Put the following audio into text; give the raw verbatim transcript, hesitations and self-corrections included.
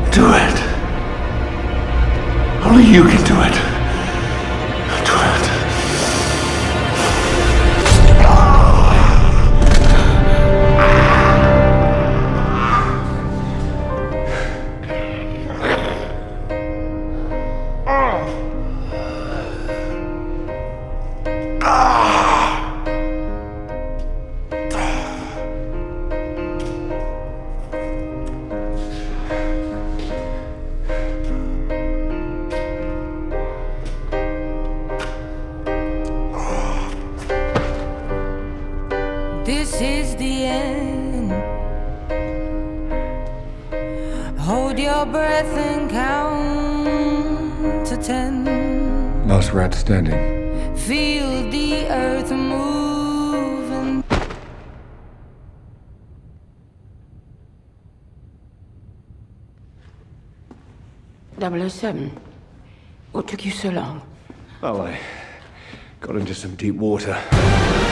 Do it. Only you can do it. Do it. This is the end. Hold your breath and count to ten. Last rat standing. Feel the earth moving. double oh seven. What took you so long? Well, I got into some deep water.